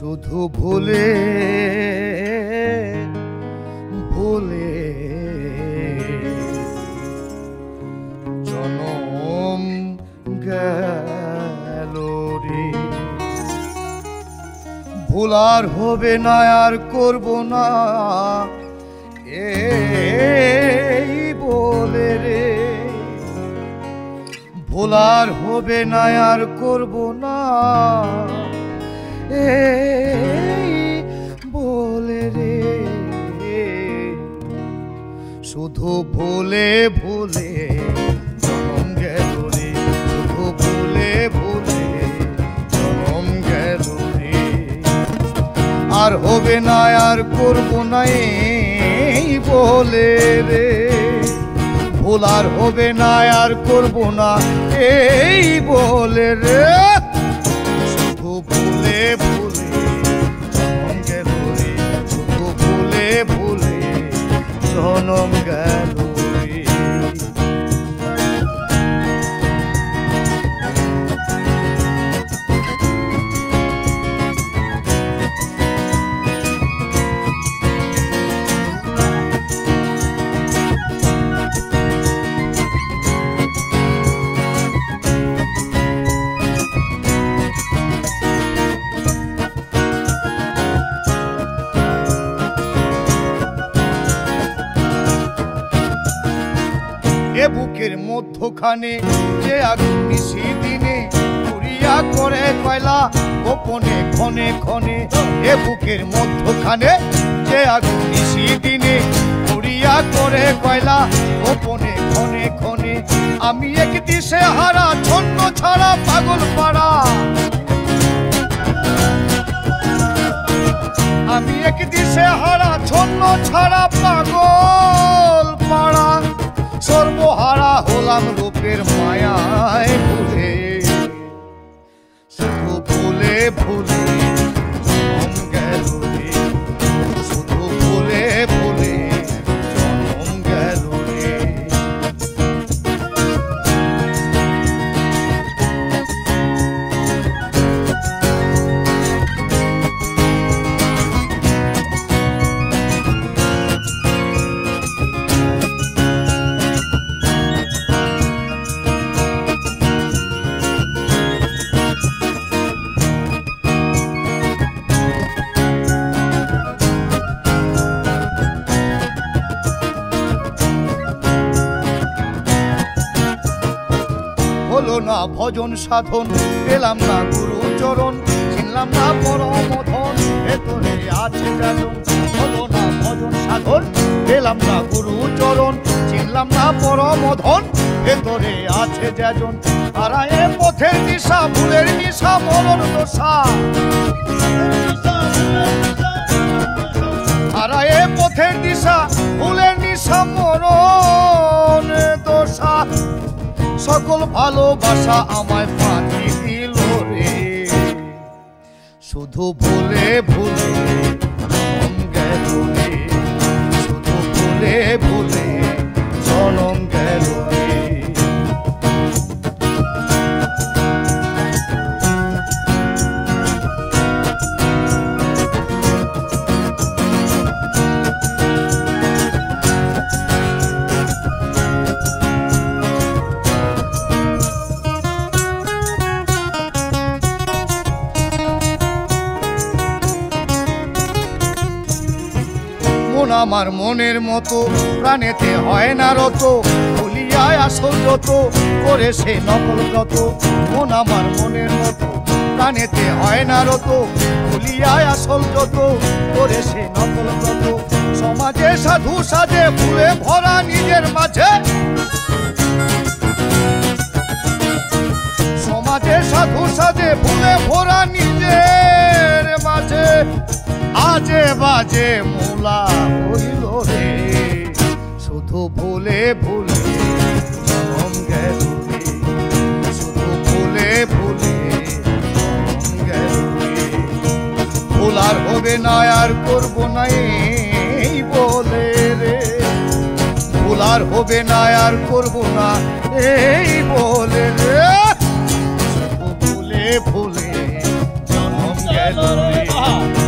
শুধু ভুলে ভুলে জনম গেল রে। ভুল আর হবে না, আর করব না এই বলে রে। ভুল আর হবে না, আর করব না এই বলে রে। শুধু ভুলে ভুলে জনম গেল রে। শুধু ভুলে ভুলে জনম গেল রে। আর হবে না, আর করব না এই বলে রে। ভুল আর হবে না, আর করব না এই বলে রে। শুধু ভুলে ভুলে জনম গেল রে। শুধু ভুলে ভুলে জনম গেল রে। এ বুকের মধ্যখানে যে আগুন নিশি দিনে পুরিয়া করে কয়লা গোপনে ক্ষণে ক্ষণে। এ বুকের মধ্যখানে যে আগুন নিশি দিনে পুরিয়া করে কয়লা গোপনে ক্ষণে ক্ষণে। আমি এক দিশে হারা ছন্ন ছাড়া পাগল পাড়া। আমি এক দিশে হারা ছন্ন ছাড়া পাগল পাড়া। সর্বহারা হলাম রূপের মায়ায় ভুলে। শুধু ভুলে ভুলে জনম গেল রে। শুধু ভুলে ভুলে জনম গেল রে। হলো না ভজন সাধন, পেলাম না গুরু চরণ, চিনলাম না পরমধন, ভেতরে আছে যেজন। হলো না ভজন সাধন, পেলাম না গুরু চরণ, চিনলাম না পরমধন, ভেতরে আছে যেজন। হারায় পথের দিশা, ভুলের নিশা, মরণ দশা। হারায় পথের দিশা, ভুলের নিশা, মরণ দশা। সকল ভালোবাসা আমায় ফাঁকি দিল রে। শুধু ভুলে ভুলে জনম গেল রে। শুধু ভুলে ভুলে জনম গেল রে। মন আমার মনের মতো, প্রাণেতে হয় না রত, ভুলিয়ায় আসল যত করে সে নকল যত। মন আমার মনের মতো, প্রাণেতে হয় না রত, ভুলিয়ায় আসল যত করে সে নকল যত। সমাজে সাধু সাজে ফুলে ভরা নিজের মাঝে। সমাজে সাধু সাজে ফুলে ভরা নিজের মাঝে। আজে বাজে মূলা হইল রে। শুধু ভুলে ভুলে জনম গেল রে। শুধু ভুলে ভুলে জনম গেল রে। ভুল আর হবে না, আর করব না এই বলে রে। ভুল আর হবে না, আর করব না এই বলে রে। শুধু ভুলে ভুলে জনম গেল রে। আহা